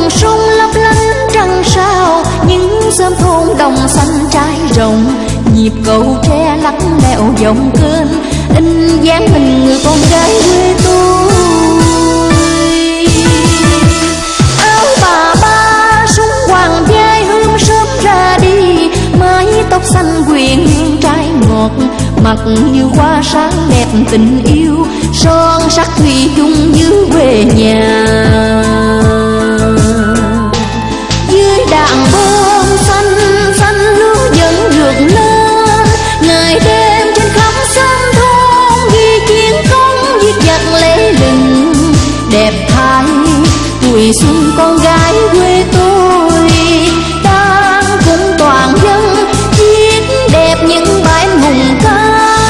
sông lấp lánh trăng sao, những sớm thôn đồng xanh trái rộng, nhịp cầu tre lắng lẽo dòng kênh, in dáng hình người con gái quê tôi. Áo bà ba súng hoàng vai hôm sớm ra đi, mái tóc xanh quyện hương trái ngọt, mặt như hoa sáng đẹp tình yêu, son sắc thủy chung như quê nhà. Dưới đàn bông xanh xanh lúa vẫn vượt lên, ngày đêm trên khắp xóm thôn ghi chiến công viết dặt lễ lừng, đẹp thay tuổi xuân con gái quê tôi, đang cùng toàn dân viết đẹp những bài hùng ca.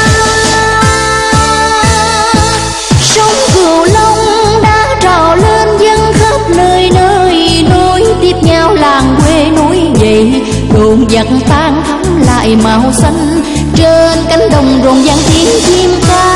Sông Cửu Long đã trào lên dân khắp nơi nơi, nối tiếp nhau làng quê nối dậy, đồn giặc tan thắm lại màu xanh, trên cánh đồng rộn vang tiếng chim ca.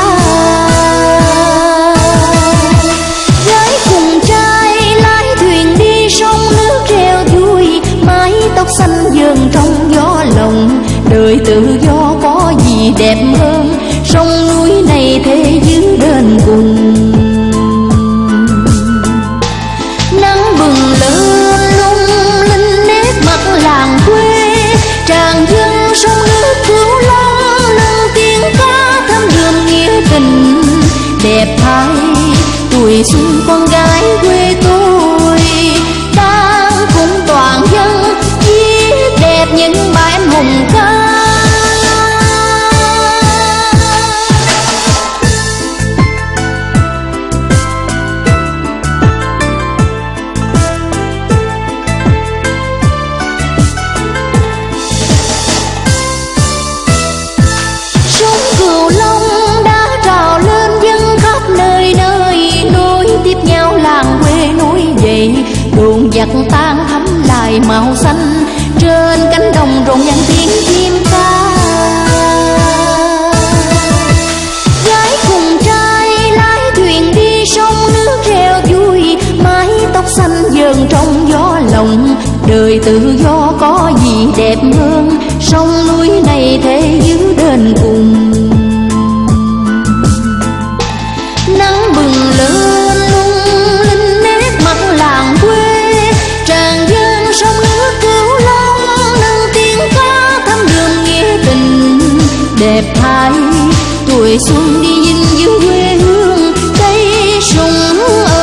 Gái cùng trai lái thuyền đi sông nước reo vui, mái tóc xanh dờn trong gió lòng, đời tự do có gì đẹp hơn, sông núi này thế giữ bên cùng. Nắng bừng lên lung linh nét mặt làng quê, tràn dâng sông nước Cửu Long, nâng tiếng ca thắm đượm nghĩa tình, đẹp thay tuổi xuân con gái quê tôi, đang cùng toàn dân viết đẹp những bài anh hùng ca. Sông Cửu Long đã trào lên dân khắp nơi nơi, nối tiếp nhau làng quê nối dậy, đồn giặc tan thắm lại màu xanh, trên cánh đồng rộn vang tiếng chim ca. Gái cùng trai lái thuyền đi sông nước reo vui, mái tóc xanh dờn trong gió lòng, đời tự do có gì đẹp hơn, sông núi này thế giữ đến cùng. Nắng bừng lên lung linh nét mặt làng quê, tràn dâng sông nước Cửu Long, nâng tiếng ca thắm đượm nghĩa tình, đẹp thay tuổi xuân đi dinh giữ quê hương, cây sung